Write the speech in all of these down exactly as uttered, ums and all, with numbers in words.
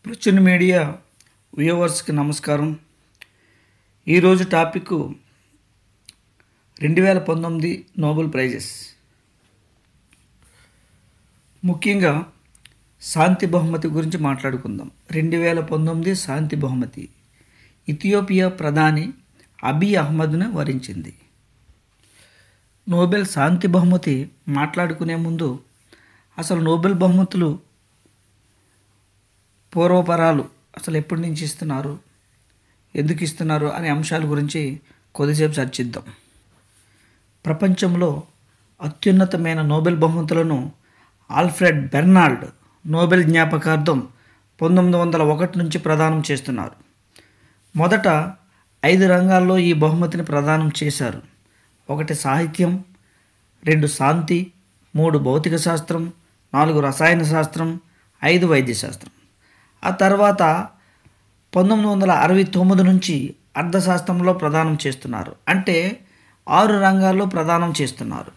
ప్రచురణ మీడియా వ్యూవర్స్కి నమస్కారం. ఈరోజు టాపిక్ రెండు వేల పంతొమ్మిది నోబెల్ ప్రైజెస్. ముఖ్యంగా శాంతి బహుమతి గురించి మాట్లాడుకుందాం. రెండు వేల పంతొమ్మిది శాంతి బహుమతి ఇథియోపియా ప్రధాని అబీ అహ్మద్ను వరించింది. నోబెల్ శాంతి బహుమతి మాట్లాడుకునే ముందు అసలు నోబెల్ బహుమతులు పూర్వపరాలు అసలు ఎప్పటి నుంచి ఇస్తున్నారు, ఎందుకు ఇస్తున్నారు అనే అంశాల గురించి కొద్దిసేపు చర్చిద్దాం. ప్రపంచంలో అత్యున్నతమైన నోబెల్ బహుమతులను ఆల్ఫ్రెడ్ బెర్నాల్డ్ నోబెల్ జ్ఞాపకార్థం పంతొమ్మిది వందల ఒకటి నుంచి ప్రదానం చేస్తున్నారు. మొదట ఐదు రంగాల్లో ఈ బహుమతిని ప్రదానం చేశారు. ఒకటి సాహిత్యం, రెండు శాంతి, మూడు భౌతిక శాస్త్రం, నాలుగు రసాయన శాస్త్రం, ఐదు వైద్య శాస్త్రం. ఆ తర్వాత పంతొమ్మిది వందల అరవై తొమ్మిది నుంచి అర్థశాస్త్రంలో ప్రదానం చేస్తున్నారు. అంటే ఆరు రంగాల్లో ప్రదానం చేస్తున్నారు.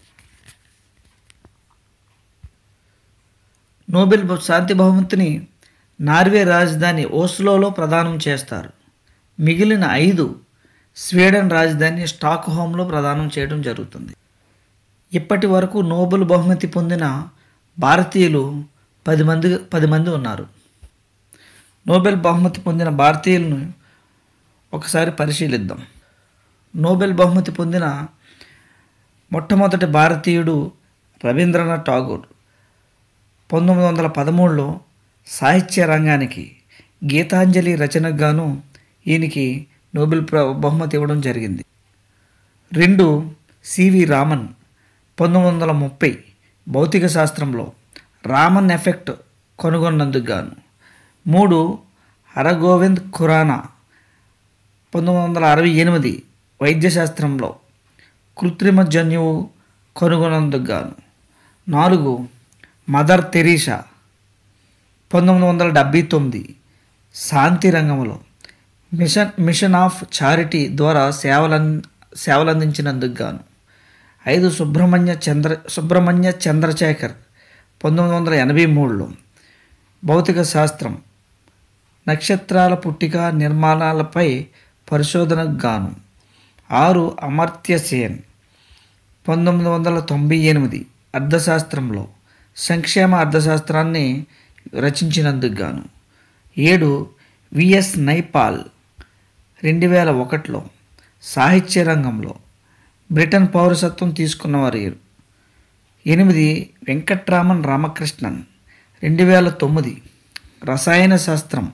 నోబెల్ శాంతి బహుమతిని నార్వే రాజధాని ఓస్లోలో ప్రదానం చేస్తారు. మిగిలిన ఐదు స్వీడన్ రాజధాని స్టాక్ హోమ్లో ప్రదానం చేయడం జరుగుతుంది. ఇప్పటి వరకు నోబెల్ బహుమతి పొందిన భారతీయులు పది మంది పది మంది ఉన్నారు. నోబెల్ బహుమతి పొందిన భారతీయులను ఒకసారి పరిశీలిద్దాం. నోబెల్ బహుమతి పొందిన మొట్టమొదటి భారతీయుడు రవీంద్రనాథ్ ఠాగూర్. పంతొమ్మిది వందల పదమూడులో సాహిత్య రంగానికి గీతాంజలి రచనకు గాను ఈయనకి నోబెల్ బహుమతి ఇవ్వడం జరిగింది. రెండు సివి రామన్ పంతొమ్మిది వందల ముప్పై భౌతిక శాస్త్రంలో రామన్ ఎఫెక్ట్ కనుగొన్నందుకు గాను. మూడు హరగోవింద్ ఖురానా పంతొమ్మిది వందల అరవై ఎనిమిది వైద్యశాస్త్రంలో కృత్రిమ జన్యువు కనుగొన్నందుకు గాను. నాలుగు మదర్ తెరీసా పంతొమ్మిది వందల డెబ్భై తొమ్మిది శాంతి రంగంలో మిషన్ మిషన్ ఆఫ్ చారిటీ ద్వారా సేవలం సేవలందించినందుకు గాను. ఐదు సుబ్రహ్మణ్య చంద్ర సుబ్రహ్మణ్య చంద్రశేఖర్ పంతొమ్మిది వందల ఎనభై మూడులో భౌతిక శాస్త్రం నక్షత్రాల పుట్టిక నిర్మాణాలపై పరిశోధనకు గాను. ఆరు అమర్త్య సేన్ పంతొమ్మిది వందల తొంభై ఎనిమిది అర్థశాస్త్రంలో సంక్షేమ అర్థశాస్త్రాన్ని రచించినందుకు గాను. ఏడు విఎస్ నైపాల్ రెండు వేల ఒకటిలో సాహిత్య రంగంలో బ్రిటన్ పౌరసత్వం తీసుకున్నవారు. ఎనిమిది వెంకట్రామన్ రామకృష్ణన్ రెండు వేల తొమ్మిది రసాయన శాస్త్రం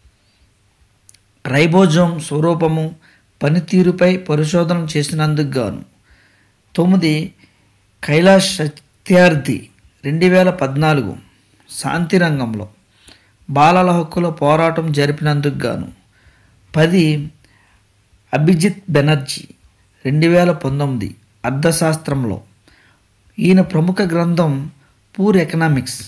రైబోజోమ్ స్వరూపము పనితీరుపై పరిశోధన చేసినందుకు గాను. తొమ్మిది కైలాష్ సత్యార్థి రెండు వేల పద్నాలుగు శాంతి రంగంలో బాలల హక్కుల పోరాటం జరిపినందుకు గాను. పది అభిజిత్ బెనర్జీ రెండు వేల పంతొమ్మిది అర్థశాస్త్రంలో ఈయన ప్రముఖ గ్రంథం పూర్ ఎకనామిక్స్.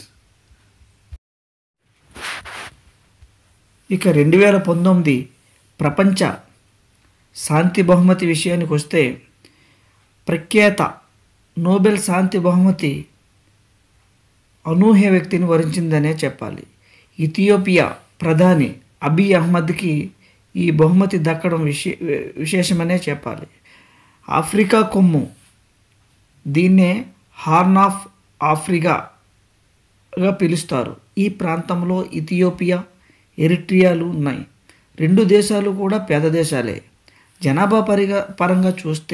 ఇక రెండు వేల పంతొమ్మిది ప్రపంచ శాంతి బహుమతి విషయానికి వస్తే ప్రఖ్యాత నోబెల్ శాంతి బహుమతి అనూహ్య వ్యక్తిని వరించిందనే చెప్పాలి. ఇథియోపియా ప్రధాని అబీ అహ్మద్కి ఈ బహుమతి దక్కడం విశే విశేషమనే చెప్పాలి. ఆఫ్రికా కొమ్ము, దీన్నే హార్న్ ఆఫ్ ఆఫ్రికాగా పిలుస్తారు. ఈ ప్రాంతంలో ఇథియోపియా, ఎరిట్రియాలు ఉన్నాయి. రెండు దేశాలు కూడా పేద దేశాలే. జనాభా పరిగా పరంగా చూస్తే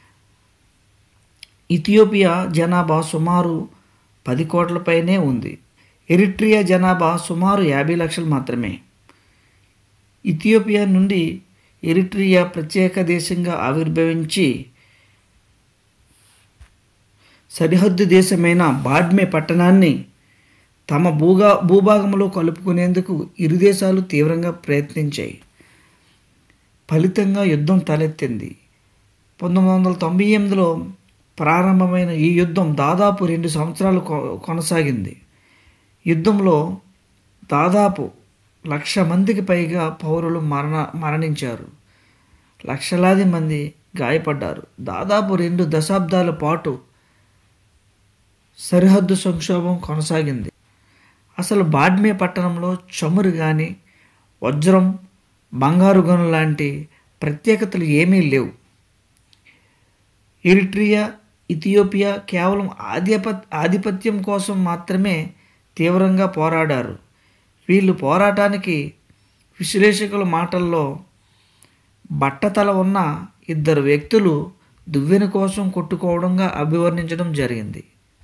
ఇథియోపియా జనాభా సుమారు పది కోట్ల పైనే ఉంది. ఎరిట్రియా జనాభా సుమారు యాభై లక్షలు మాత్రమే. ఇథియోపియా నుండి ఎరిట్రియా ప్రత్యేక దేశంగా ఆవిర్భవించి సరిహద్దు దేశమైన బాడ్మే పట్టణాన్ని తమ భూగా భూభాగంలో కలుపుకునేందుకు ఇరు దేశాలు తీవ్రంగా ప్రయత్నించాయి. ఫలితంగా యుద్ధం తలెత్తింది. పంతొమ్మిది వందల తొంభై ఎనిమిదిలో ప్రారంభమైన ఈ యుద్ధం దాదాపు రెండు సంవత్సరాలు కొనసాగింది. యుద్ధంలో దాదాపు లక్ష మందికి పైగా పౌరులు మరణ మరణించారు. లక్షలాది మంది గాయపడ్డారు. దాదాపు రెండు దశాబ్దాల పాటు సరిహద్దు సంక్షోభం కొనసాగింది. అసలు బాడ్మే పట్టణంలో చమురు కానీ వజ్రం బంగారు గనులు లాంటి ప్రత్యేకతలు ఏమీ లేవు. ఎరిట్రియా ఇథియోపియా కేవలం ఆధిప ఆధిపత్యం కోసం మాత్రమే తీవ్రంగా పోరాడారు. వీళ్ళు పోరాటానికి విశ్లేషకుల మాటల్లో బట్టతల ఉన్న ఇద్దరు వ్యక్తులు దువ్వెన కోసం కొట్టుకోవడంగా అభివర్ణించడం జరిగింది.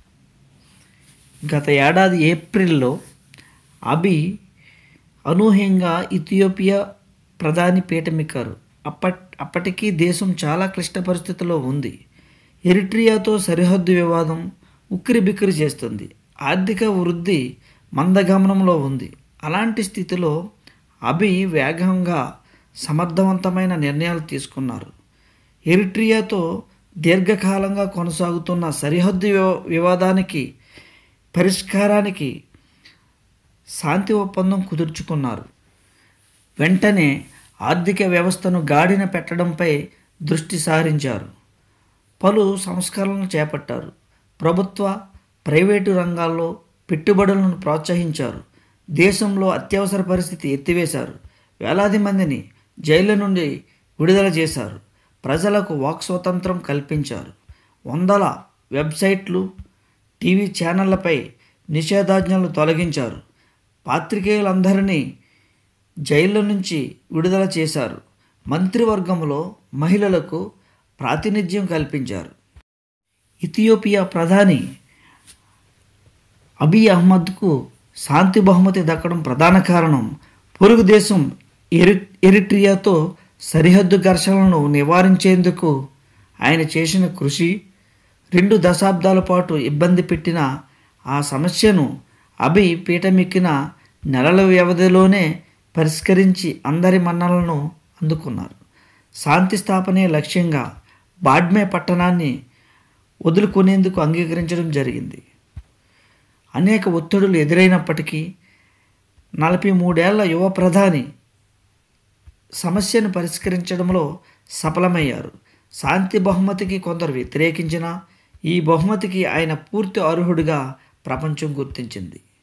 గత ఏడాది ఏప్రిల్లో అబీ అనూహ్యంగా ఇథియోపియా ప్రధాని పీటమెక్కారు. అప్పట్ అప్పటికీ దేశం చాలా క్లిష్ట పరిస్థితుల్లో ఉంది. ఎరిట్రియాతో సరిహద్దు వివాదం ఉక్కిరిబిక్కిరి చేస్తుంది. ఆర్థిక వృద్ధి మందగమనంలో ఉంది. అలాంటి స్థితిలో అబీ వేగంగా సమర్థవంతమైన నిర్ణయాలు తీసుకున్నారు. ఎరిట్రియాతో దీర్ఘకాలంగా కొనసాగుతున్న సరిహద్దు వివాదానికి పరిష్కారానికి శాంతి ఒప్పందం కుదుర్చుకున్నారు. వెంటనే ఆర్థిక వ్యవస్థను గాడిన పెట్టడంపై దృష్టి సారించారు. పలు సంస్కరణలు చేపట్టారు. ప్రభుత్వ ప్రైవేటు రంగాల్లో పెట్టుబడులను ప్రోత్సహించారు. దేశంలో అత్యవసర పరిస్థితి ఎత్తివేశారు. వేలాది మందిని జైళ్ళ నుండి విడుదల చేశారు. ప్రజలకు వాక్ స్వాతంత్రం కల్పించారు. వందల వెబ్సైట్లు టీవీ ఛానళ్లపై నిషేధాజ్ఞలు తొలగించారు. పాత్రికేయులందరినీ జైళ్ళ నుంచి విడుదల చేశారు. మంత్రివర్గంలో మహిళలకు ప్రాతినిధ్యం కల్పించారు. ఇథియోపియా ప్రధాని అబీ అహ్మద్కు శాంతి బహుమతి దక్కడం ప్రధాన కారణం పొరుగు దేశం ఎరి ఎరిట్రియాతో సరిహద్దు ఘర్షణలను నివారించేందుకు ఆయన చేసిన కృషి. రెండు దశాబ్దాల పాటు ఇబ్బంది పెట్టిన ఆ సమస్యను అబీ పీటమెక్కిన నెలల వ్యవధిలోనే పరిష్కరించి అందరి మన్ననలను అందుకున్నారు. శాంతి స్థాపనే లక్ష్యంగా బాడ్మే పట్టణాన్ని వదులుకునేందుకు అంగీకరించడం జరిగింది. అనేక ఒత్తిడులు ఎదురైనప్పటికీ నలభై మూడేళ్ల యువ ప్రధాని సమస్యను పరిష్కరించడంలో సఫలమయ్యారు. శాంతి బహుమతికి కొందరు వ్యతిరేకించినా ఈ బహుమతికి ఆయన పూర్తి అర్హుడిగా ప్రపంచం గుర్తించింది.